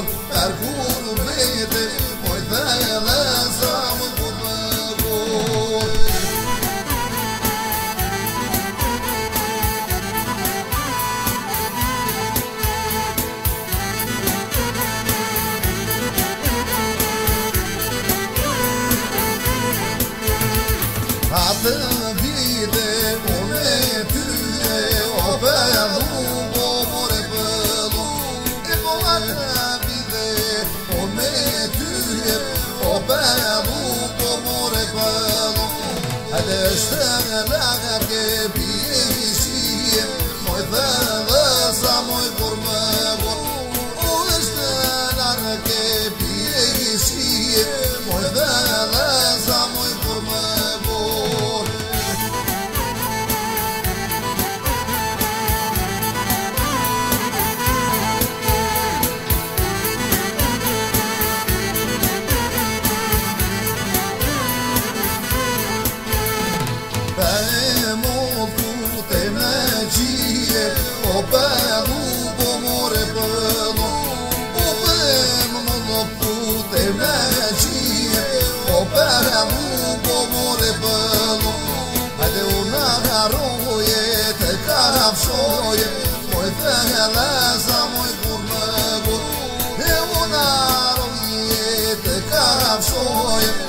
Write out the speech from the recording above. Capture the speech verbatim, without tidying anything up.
por, per curvete, moj thele sa më kurvevor. Atë vite unë e tyre o pëllu po more pëllu e po atë vite unë e tyre o pëllu po more pëllu atë shtë në laga ke pjeshie moj thëllë sa moj kur më vor o shtë në laga ke pjeshie moj thëllë sa moj kur më o pëllu po more pëllu o pëmë më në pute me qije o pëllu po more pëllu hajde unë agaroje të karafshoje moj thele sa moj kur më kur e unë agaroje të karafshoje